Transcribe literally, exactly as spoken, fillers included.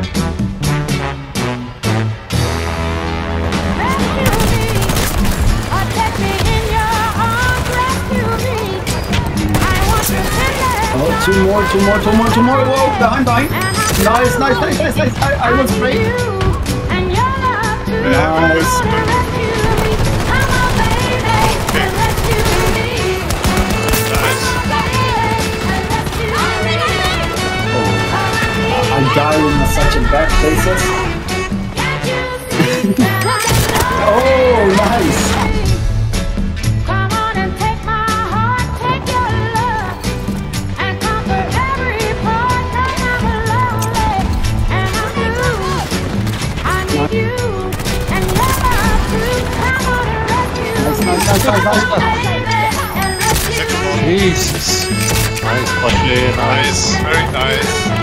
Oh, two more, two more, two more, two more. Whoa, behind, behind. Nice, nice, nice, nice, nice. I, I was great. Nice. Oh, I'm dying in such a bad places. Oh, nice. Nice, nice, nice, nice. Jesus. Nice, nice, Nice, very nice.